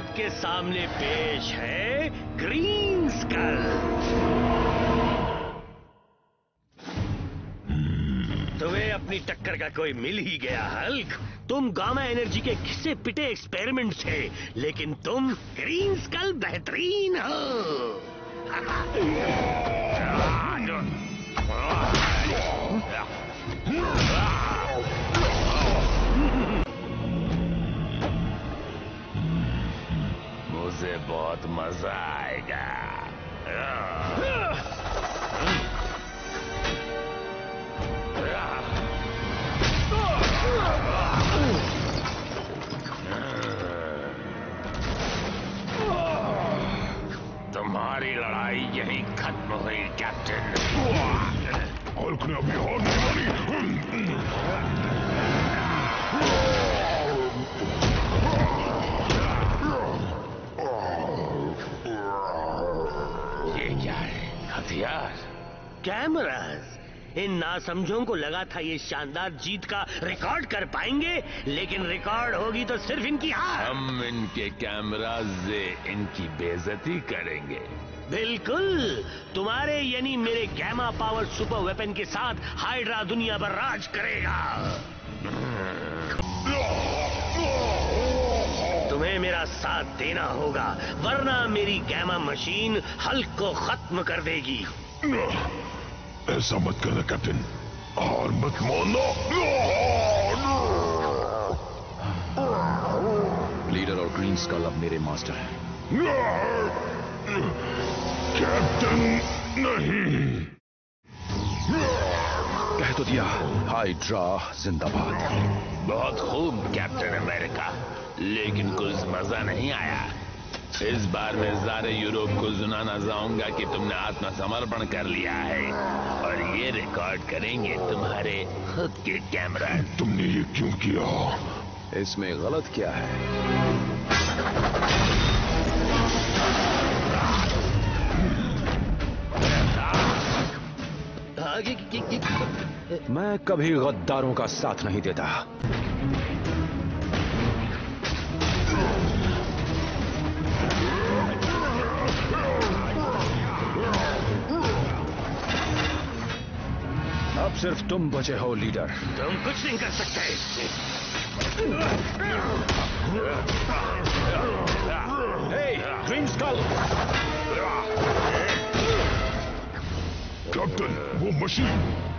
आपके सामने पेश है ग्रीन स्कल। तुम्हें अपनी टक्कर का कोई मिल ही गया हल्क। तुम गामा एनर्जी के घिसे पिटे एक्सपेरिमेंट थे, लेकिन तुम ग्रीन स्कल बेहतरीन हो। मुझे बहुत मजा आएगा। तुम्हारी लड़ाई यहीं खत्म हुई कैप्टन। हल्क ने अभी हार नहीं मानी। ये क्या है? हथियार? कैमरास? इन नासमझों को लगा था ये शानदार जीत का रिकॉर्ड कर पाएंगे, लेकिन रिकॉर्ड होगी तो सिर्फ इनकी हार। हम इनके कैमरास से इनकी बेइज्जती करेंगे। बिल्कुल, तुम्हारे यानी मेरे गैमा पावर सुपर वेपन के साथ हाइड्रा दुनिया पर राज करेगा। तुम्हें मेरा साथ देना होगा, वरना मेरी गैमा मशीन हल्क को खत्म कर देगी। ऐसा मत करना कैप्टन, हार मत मानना। लीडर और ग्रीन स्कल अब मेरे मास्टर हैं। कैप्टन नहीं। कह तो दिया, हाइड्रा जिंदाबाद। बहुत खूब कैप्टन अमेरिका, लेकिन कुछ मजा नहीं आया। इस बार मैं सारे यूरोप को सुनाना चाहूंगा कि तुमने आत्मसमर्पण कर लिया है, और ये रिकॉर्ड करेंगे तुम्हारे खुद के कैमरा। तुमने ये क्यों किया? इसमें गलत क्या है? मैं कभी गद्दारों का साथ नहीं देता। अब सिर्फ तुम बचे हो लीडर। तुम कुछ नहीं कर सकते। Green skull! कैप्टन, वो मशीन